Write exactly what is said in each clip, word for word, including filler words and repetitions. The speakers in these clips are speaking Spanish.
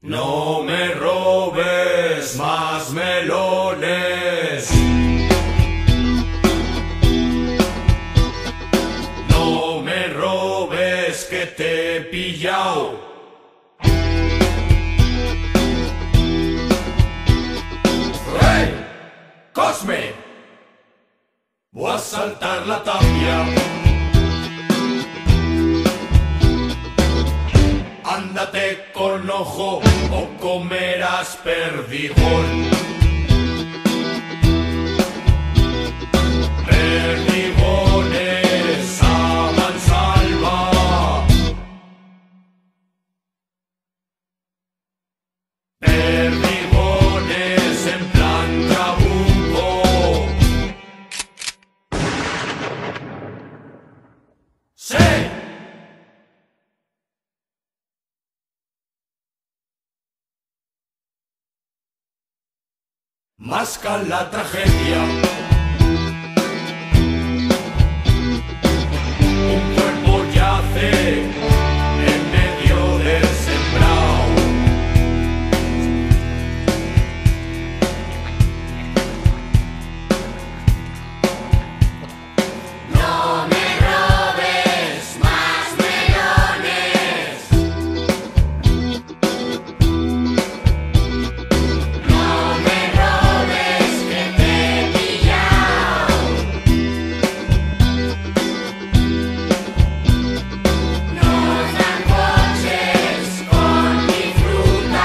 No me robes más melones. No me robes que te he pillao. ¡Hey! ¡Cosme! Voy a saltar la tapia. Ándate con ojo o comerás perdigón. Perdigones a mansalva. Perdigones en plan trabuco. ¡Sí! Masca la tragedia. Un cuerpo yace en medio del sembrao. No me robes más melones. No me robes que te he pillao. Nos dan coches con mi fruta.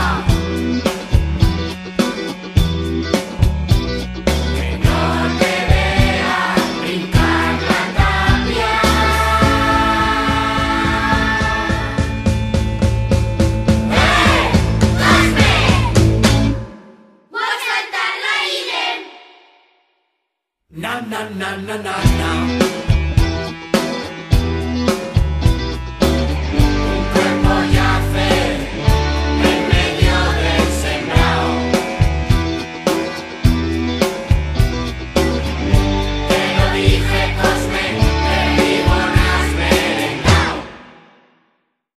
Que no te vea brincar la tapia. ¡Eh! ¡Cosme! ¡Voy a saltar la isla! Na na na na na na.